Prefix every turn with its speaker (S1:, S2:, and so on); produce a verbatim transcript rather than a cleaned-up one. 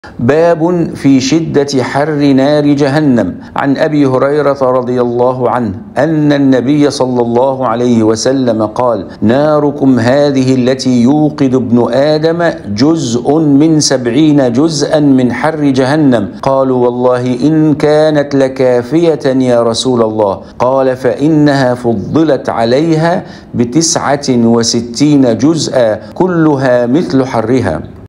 S1: باب في شدة حر نار جهنم. عن أبي هريرة رضي الله عنه أن النبي صلى الله عليه وسلم قال: ناركم هذه التي يوقد ابن آدم جزء من سبعين جزءا من حر جهنم. قالوا: والله إن كانت لكافية يا رسول الله. قال: فإنها فضلت عليها بتسعة وستين جزءا كلها مثل حرها.